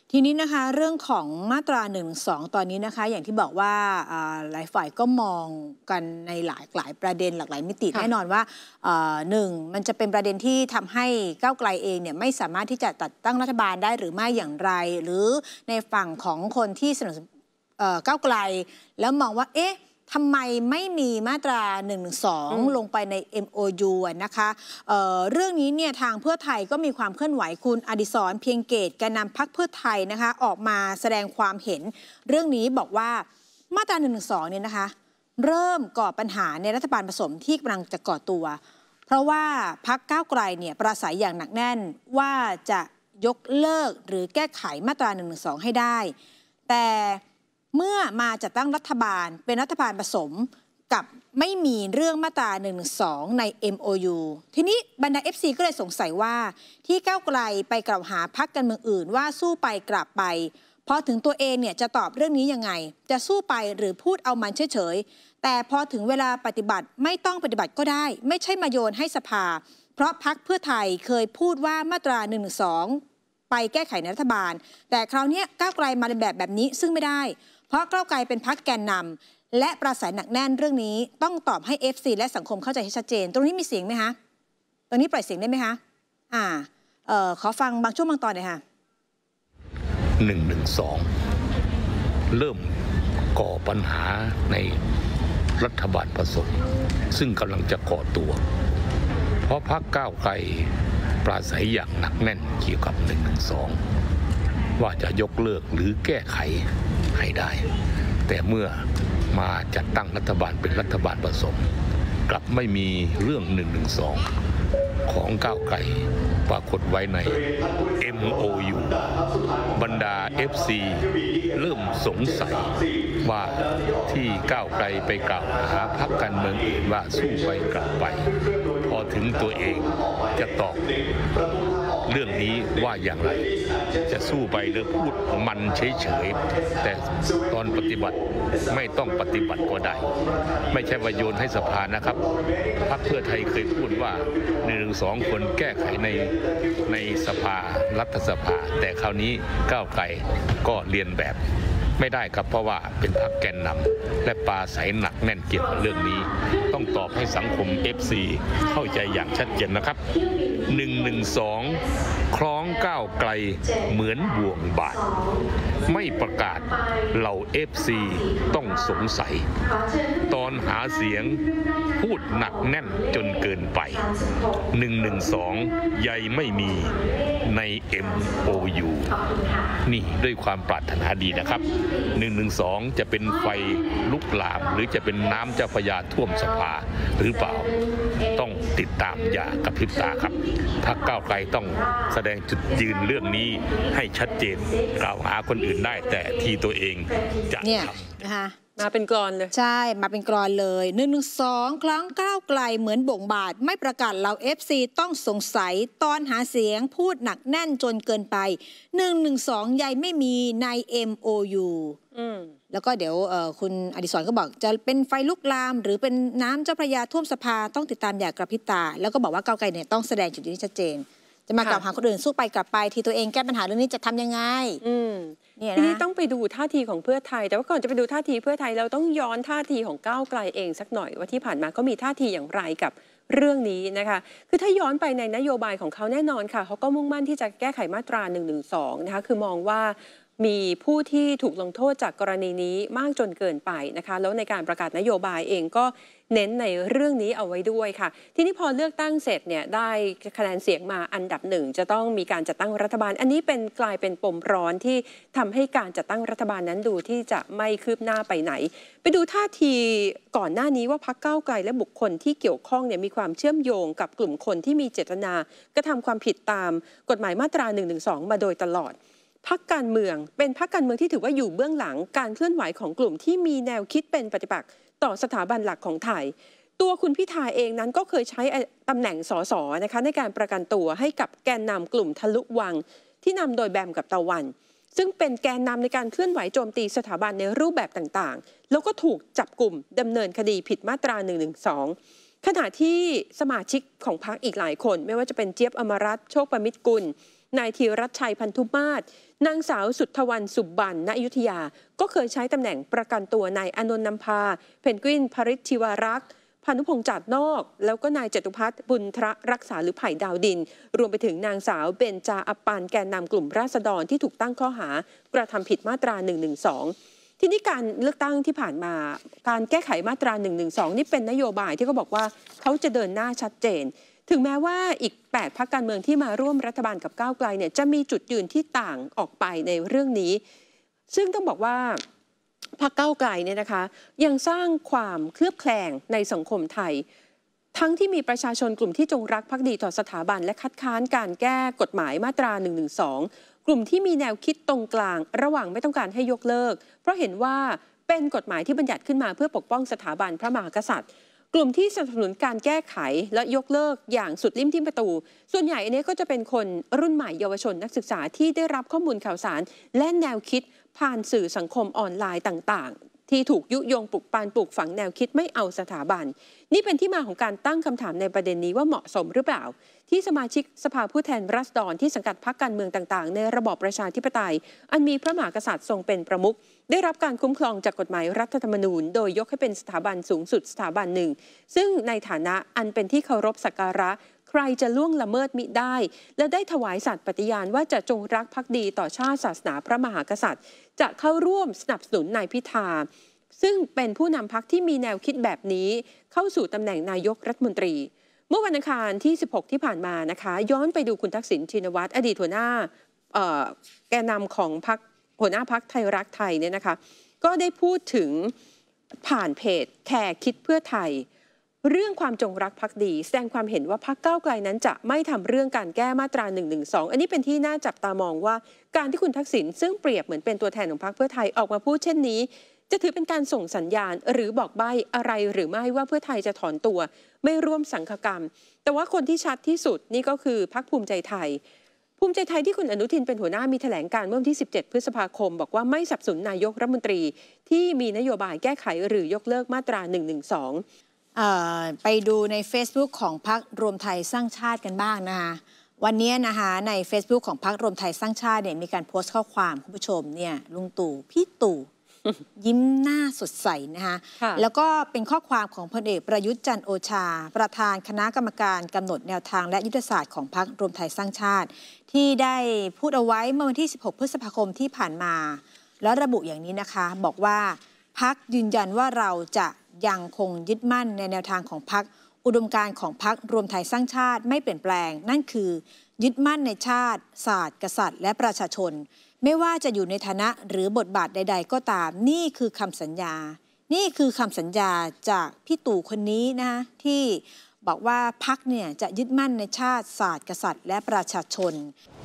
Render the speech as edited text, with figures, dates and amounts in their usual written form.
ทีนี้นะคะเรื่องของมาตรา1 2ตอนนี้นะคะอย่างที่บอกว่าหลายฝ่ายก็มองกันในหลายประเด็นหลากหลายมิติแน่นอนว่าหนึ่งมันจะเป็นประเด็นที่ทำให้ก้าวไกลเองเนี่ยไม่สามารถที่จะจัดตั้งรัฐบาลได้หรือไม่อย่างไรหรือในฝั่งของคนที่สนับสนุนก้าวไกลแล้วมองว่าเอ๊ะทำไมไม่มีมาตรา112ลงไปใน MOU นะคะเรื่องนี้เนี่ยทางเพื่อไทยก็มีความเคลื่อนไหวคุณอดิศรเพียงเกตแกนนำพรรคเพื่อไทยนะคะออกมาแสดงความเห็นเรื่องนี้บอกว่ามาตรา112เนี่ยนะคะเริ่มก่อปัญหาในรัฐบาลผสมที่กำลังจะก่อตัวเพราะว่าพรรคก้าวไกลเนี่ยปราศัยอย่างหนักแน่นว่าจะยกเลิกหรือแก้ไขมาตรา112ให้ได้แต่เมื่อมาจัดตั้งรัฐบาลเป็นรัฐบาลผสมกับไม่มีเรื่องมาตรา112ใน MOU ทีนี้บรรดา FC ก็เลยสงสัยว่าที่ก้าวไกลไปกล่าวหาพรรคการเมืองอื่นว่าสู้ไปกลับไปพอถึงตัวเองเนี่ยจะตอบเรื่องนี้ยังไงจะสู้ไปหรือพูดเอามันเฉยๆแต่พอถึงเวลาปฏิบัติไม่ต้องปฏิบัติก็ได้ไม่ใช่มาโยนให้สภาเพราะพรรคเพื่อไทยเคยพูดว่ามาตรา112ไปแก้ไขในรัฐบาลแต่คราวนี้ก้าวไกลมาในแบบนี้ซึ่งไม่ได้เพราะก้าวไกลเป็นพรรคแกนนำและปราศัยหนักแน่นเรื่องนี้ต้องตอบให้ FC และสังคมเข้าใจให้ชัดเจนตรงนี้มีเสียงไหมคะตรงนี้ปล่อยเสียงได้ไหมคะขอฟังบางช่วงบางตอนหน่อยค่ะ 112เริ่มก่อปัญหาในรัฐบาลผสมซึ่งกำลังจะก่อตัวเพราะพรรคก้าวไกลปราศัยอย่างหนักแน่นเกี่ยวกับ112ว่าจะยกเลิกหรือแก้ไขให้ได้แต่เมื่อมาจัดตั้งรัฐบาลเป็นรัฐบาลผสมกลับไม่มีเรื่อง112ของก้าวไกลปรากฏไว้ใน MOU บรรดา FC เริ่มสงสัยว่าที่ก้าวไกลไปกล่าวหาพรรคการเมืองอื่นว่าสู้ไปกลับไปพอถึงตัวเองจะตอบเรื่องนี้ว่าอย่างไรจะสู้ไปหรือพูดมันเฉยๆแต่ตอนปฏิบัติไม่ต้องปฏิบัติก็ได้ไม่ใช่ว่าโยนให้สภานะครับพรรคเพื่อไทยเคยพูดว่า112คนแก้ไขในสภารัฐสภาแต่คราวนี้ก้าวไกลก็เรียนแบบไม่ได้ครับเพราะว่าเป็นพรรคแกนนำและปราศัยหนักแน่นเกี่ยวกับเรื่องนี้ต้องตอบให้สังคม FC เข้าใจอย่างชัดเจนนะครับ112คล้องก้าวไกลเหมือนบ่วงบาทไม่ประกาศเหล่า FC ต้องสงสัยตอนหาเสียงพูดหนักแน่นจนเกินไป112ใยไม่มีใน MOU นี่ด้วยความปรารถนาดีนะครับ112จะเป็นไฟลุกลามหรือจะเป็นน้ำเจ้าพระยาท่วมสภาหรือเปล่าต้องติดตามอย่ากระพริบตาครับพรรคก้าวไกลต้องแสดงจุดยืนเรื่องนี้ให้ชัดเจนกล่าวหาคนอื่นได้แต่ที่ตัวเองจะทำนะคะมาเป็นกลอนเลยใช่มาเป็นกลอนเลย112ครั้งก้าวไกลเหมือนบ่งบาทไม่ประกาศเรา FC ต้องสงสัยตอนหาเสียงพูดหนักแน่นจนเกินไป112ใยไม่มีใน MOU แล้วก็เดี๋ยวคุณอดิศรก็บอกจะเป็นไฟลุกลามหรือเป็นน้ำเจ้าพระยาท่วมสภาต้องติดตามอย่ากระพริบตาแล้วก็บอกว่าก้าวไกลเนี่ยต้องแสดงจุดยืนชัดเจนจะมากล่าวหาคนอื่นสู้ไปกลับไปที่ตัวเองแก้ปัญหาเรื่องนี้จะทำยังไงทีนี้ต้องไปดูท่าทีของเพื่อไทยแต่ว่าก่อนจะไปดูท่าทีเพื่อไทยเราต้องย้อนท่าทีของก้าวไกลเองสักหน่อยว่าที่ผ่านมาก็มีท่าทีอย่างไรกับเรื่องนี้นะคะคือถ้าย้อนไปในนโยบายของเขาแน่นอนค่ะเขาก็มุ่งมั่นที่จะแก้ไขมาตรา112นะคะคือมองว่ามีผู้ที่ถูกลงโทษจากกรณีนี้มากจนเกินไปนะคะแล้วในการประกาศนโยบายเองก็เน้นในเรื่องนี้เอาไว้ด้วยค่ะทีนี้พอเลือกตั้งเสร็จเนี่ยได้คะแนนเสียงมาอันดับหนึ่งจะต้องมีการจัดตั้งรัฐบาลอันนี้กลายเป็นปมร้อนที่ทำให้การจัดตั้งรัฐบาลนั้นดูที่จะไม่คืบหน้าไปไหนไปดูท่าทีก่อนหน้านี้ว่าพรรคก้าวไกลและบุคคลที่เกี่ยวข้องเนี่ยมีความเชื่อมโยงกับกลุ่มคนที่มีเจตนากระทำความผิดตามกฎหมายมาตรา112มาโดยตลอดพรรคการเมืองเป็นพรรคการเมืองที่ถือว่าอยู่เบื้องหลังการเคลื่อนไหวของกลุ่มที่มีแนวคิดเป็นปฏิปักษ์ต่อสถาบันหลักของไทยตัวคุณพิธาเองนั้นก็เคยใช้ตำแหน่งสสนะคะในการประกันตัวให้กับแกนนำกลุ่มทะลุวังที่นำโดยแบมกับตะวันซึ่งเป็นแกนนำในการเคลื่อนไหวโจมตีสถาบันในรูปแบบต่างๆแล้วก็ถูกจับกลุ่มดำเนินคดีผิดมาตรา112ขณะที่สมาชิกของพรรคอีกหลายคนไม่ว่าจะเป็นเจี๊ยบอมรัตน์โชคประมิตรกุลนายธีรัชชัยพันธุมาศนางสาวสุทธวรรณสุบรรณณอยุธยาก็เคยใช้ตำแหน่งประกันตัวนายอานนท์นำพาเพนกวินภริชชิวารักษ์พานุพงษ์จัดนอกแล้วก็นายจตุพัฒน์บุญทรรักษาหรือไผ่ดาวดินรวมไปถึงนางสาวเบญจาอัปปานแกนนำกลุ่มราษฎรที่ถูกตั้งข้อหากระทำผิดมาตรา 112 ที่นี่การเลือกตั้งที่ผ่านมาการแก้ไขมาตรา 112 นี่เป็นนโยบายที่เขาบอกว่าเขาจะเดินหน้าชัดเจนถึงแม้ว่าอีก8 พรรคการเมืองที่มาร่วมรัฐบาลกับก้าวไกลเนี่ยจะมีจุดยืนที่ต่างออกไปในเรื่องนี้ซึ่งต้องบอกว่าพรรคก้าวไกลเนี่ยนะคะยังสร้างความเคลือบแคลงในสังคมไทยทั้งที่มีประชาชนกลุ่มที่จงรักภักดีต่อสถาบันและคัดค้านการแก้กฎหมายมาตรา 112 กลุ่มที่มีแนวคิดตรงกลางระหว่างไม่ต้องการให้ยกเลิกเพราะเห็นว่าเป็นกฎหมายที่บัญญัติขึ้นมาเพื่อปกป้องสถาบันพระมหากษัตริย์กลุ่มที่สนับสนุนการแก้ไขและยกเลิกอย่างสุดลิ้มทิ่มประตูส่วนใหญ่อันนี้ก็จะเป็นคนรุ่นใหม่เยาวชนนักศึกษาที่ได้รับข้อมูลข่าวสารและแนวคิดผ่านสื่อสังคมออนไลน์ต่างๆที่ถูกยุยงปลุกปั่นปลูกฝังแนวคิดไม่เอาสถาบันนี่เป็นที่มาของการตั้งคำถามในประเด็นนี้ว่าเหมาะสมหรือเปล่าที่สมาชิกสภาผู้แทนราษฎรที่สังกัดพรรคการเมืองต่างๆในระบอบประชาธิปไตยอันมีพระมหากษัตริย์ทรงเป็นประมุขได้รับการคุ้มครองจากกฎหมายรัฐธรรมนูญโดยยกให้เป็นสถาบันสูงสุดสถาบันหนึ่งซึ่งในฐานะอันเป็นที่เคารพสักการะใครจะล่วงละเมิดมิได้และได้ถวายสัตย์ปฏิญาณว่าจะจงรักภักดีต่อชาติศาสนาพระมหากษัตริย์จะเข้าร่วมสนับสนุนนายพิธาซึ่งเป็นผู้นำพรรคที่มีแนวคิดแบบนี้เข้าสู่ตำแหน่งนายกรัฐมนตรีเมื่อวันอังคารที่ 16 ที่ผ่านมานะคะย้อนไปดูคุณทักษิณชินวัตรอดีตหัวหน้าแกนนำของพรรคหัวหน้าพรรคไทยรักไทยเนี่ยนะคะก็ได้พูดถึงผ่านเพจแคร์คิดเพื่อไทยเรื่องความจงรักภักดีแสดงความเห็นว่าพรรคก้าวไกลนั้นจะไม่ทำเรื่องการแก้มาตรา 112 อันนี้เป็นที่น่าจับตามองว่าการที่คุณทักษิณซึ่งเปรียบเหมือนเป็นตัวแทนของพรรคเพื่อไทยออกมาพูดเช่นนี้จะถือเป็นการส่งสัญญาณหรือบอกใบ้อะไรหรือไม่ว่าเพื่อไทยจะถอนตัวไม่ร่วมสังฆกรรมแต่ว่าคนที่ชัดที่สุดนี่ก็คือพรรคภูมิใจไทยที่คุณอนุทินเป็นหัวหน้ามีแถลงการเมื่อวันที่ 17 พฤษภาคมบอกว่าไม่สนับสนุนนายกรัฐมนตรีที่มีนโยบายแก้ไขหรือยกเลิกมาตรา 112 ไปดูใน Facebook ของพรรครวมไทยสร้างชาติกันบ้างนะคะวันนี้นะคะใน Facebook ของพรรครวมไทยสร้างชาติเนี่ยมีการโพสต์ข้อความคุณผู้ชมเนี่ยลุงตู่พี่ตู่ยิ้มหน้าสดใสนะคะแล้วก็เป็นข้อความของพลเอกประยุทธ์จันทร์โอชาประธานคณะกรรมการกำหนดแนวทางและยุทธศาสตร์ของพรรครวมไทยสร้างชาติที่ได้พูดเอาไว้เมื่อวันที่ 16 พฤษภาคมที่ผ่านมาแล้วระบุอย่างนี้นะคะบอกว่าพรรคยืนยันว่าเราจะยังคงยึดมั่นในแนวทางของพรรคอุดมการณ์ของพรรครวมไทยสร้างชาติไม่เปลี่ยนแปลงนั่นคือยึดมั่นในชาติศาสตร์กษัตริย์และประชาชนไม่ว่าจะอยู่ในฐานะหรือบทบาทใดๆก็ตามนี่คือคำสัญญาจากพี่ตู่คนนี้นะที่บอกว่าพรรคเนี่ยจะยึดมั่นในชาติศาสตร์กษัตริย์และประชาชน